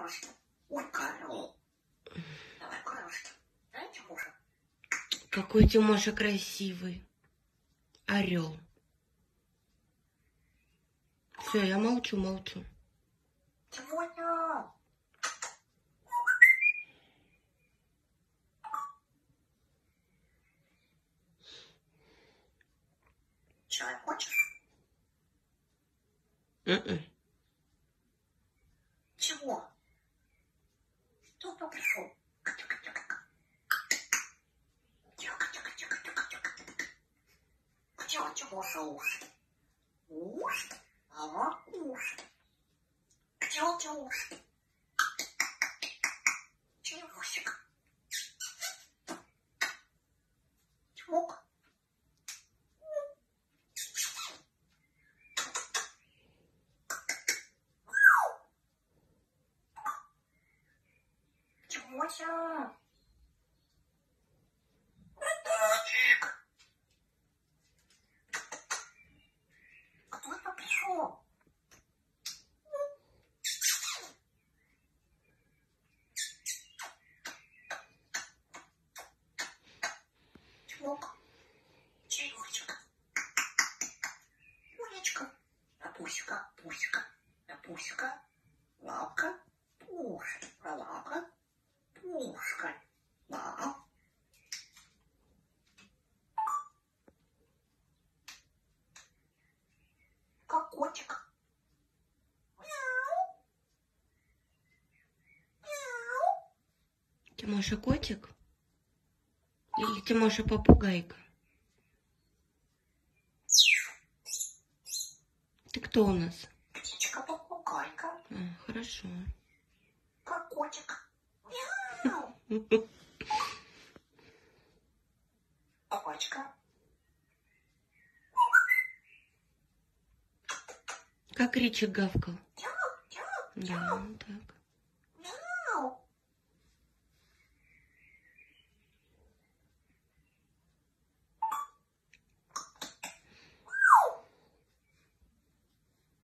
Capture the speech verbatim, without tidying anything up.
крылышки. Ой, коров. Давай крылышки. Дай, Тимоша. Какой Тимоша красивый. Орел. Все, я молчу, молчу. Тимоня. Чай хочешь? Mm-mm. Чего? Кто-то пришел. Где у Тимоша уши? Уши? Ага, уши. Где у тебя уши? Тимосик. Тимок. Тимося. Братик. Кто-то пришел. Тимок. Тимосик. Пулечка. А пусика, пусика, а пусика. Лапка. Пуш. А лапка. Пушка. Да. Как котик. Мяу. Мяу. Тимоша котик? Или Тимоша попугайка? Ты кто у нас? Птичка-попугайка. А, хорошо. Как котик. Мяу. Собачка. Как Ричик гавкал? Тяу, тяу, Да, тяу. так.